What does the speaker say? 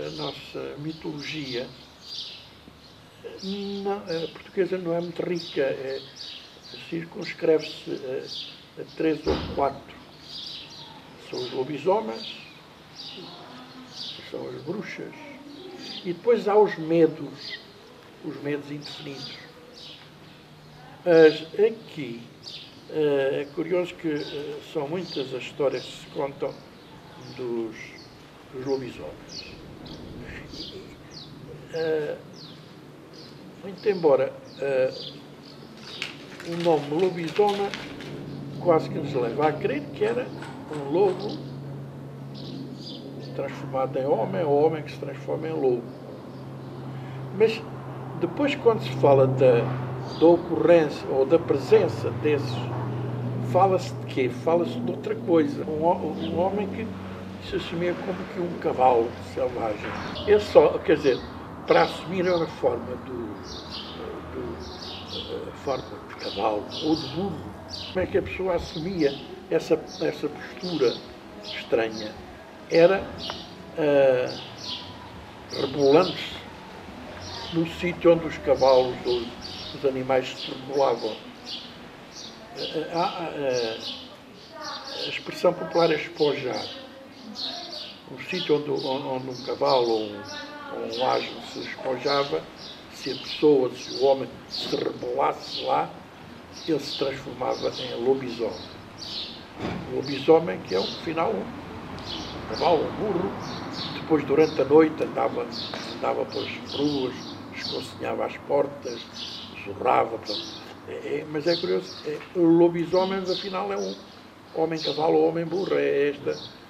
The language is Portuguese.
A nossa mitologia a portuguesa não é muito rica, circunscreve-se a 3 ou 4. São os lobisomens, são as bruxas, e depois há os medos indefinidos. Mas aqui é curioso que são muitas as histórias que se contam dos lobisomens. Muito embora o nome lobisomem quase que nos leva a crer que era um lobo transformado em homem, ou homem que se transforma em lobo. Mas depois, quando se fala da ocorrência ou da presença desses, fala-se de quê? Fala-se de outra coisa. Um homem que se assumia como que um cavalo selvagem. Ele só, quer dizer, para assumir a forma forma de cavalo ou de burro, como é que a pessoa assumia essa postura estranha? Era rebolando-se no sítio onde os cavalos ou os animais se rebolavam. A expressão popular é espojar. Um sítio onde um cavalo ou um asno se espojava, se a pessoa, se o homem se rebolasse lá, ele se transformava em lobisomem. O lobisomem, que é, no final, um cavalo, um burro, depois, durante a noite, andava pelas ruas, escocinhava às portas, zurrava. Mas é curioso, o lobisomem, afinal, é um homem-cavalo ou homem-burro. É esta